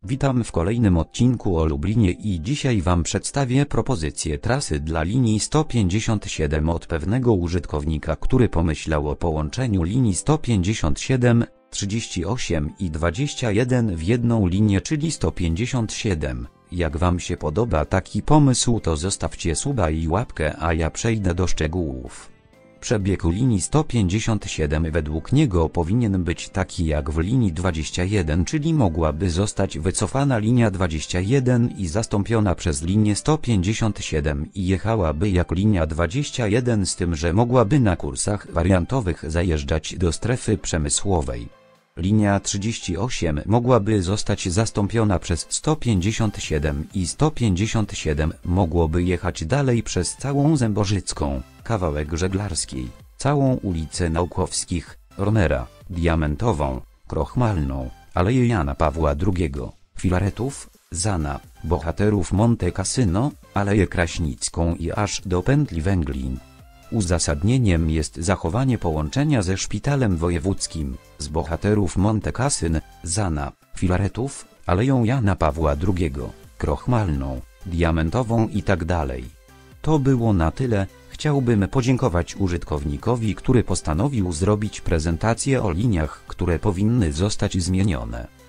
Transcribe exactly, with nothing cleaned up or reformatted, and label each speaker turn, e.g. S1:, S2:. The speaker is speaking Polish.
S1: Witam w kolejnym odcinku o Lublinie i dzisiaj Wam przedstawię propozycję trasy dla linii sto pięćdziesiąt siedem od pewnego użytkownika, który pomyślał o połączeniu linii sto pięćdziesiąt siedem, trzydzieści osiem i dwadzieścia jeden w jedną linię, czyli sto pięćdziesiąt siedem. Jak Wam się podoba taki pomysł, to zostawcie suba i łapkę, a ja przejdę do szczegółów. Przebieg linii sto pięćdziesiąt siedem według niego powinien być taki jak w linii dwadzieścia jeden, czyli mogłaby zostać wycofana linia dwadzieścia jeden i zastąpiona przez linię sto pięćdziesiąt siedem i jechałaby jak linia dwadzieścia jeden, z tym że mogłaby na kursach wariantowych zajeżdżać do strefy przemysłowej. Linia trzydzieści osiem mogłaby zostać zastąpiona przez sto pięćdziesiąt siedem i sto pięćdziesiąt siedem mogłoby jechać dalej przez całą Zębożycką, kawałek Żeglarskiej, całą ulicę Naukowskich, Romera, Diamentową, Krochmalną, Aleję Jana Pawła drugiego, Filaretów, Zana, Bohaterów Monte Cassino, Aleję Kraśnicką i aż do pętli Węglin. Uzasadnieniem jest zachowanie połączenia ze Szpitalem Wojewódzkim, z Bohaterów Monte Cassino, Zana, Filaretów, Aleją Jana Pawła drugiego, Krochmalną, Diamentową i tak dalej. To było na tyle. Chciałbym podziękować użytkownikowi, który postanowił zrobić prezentację o liniach, które powinny zostać zmienione.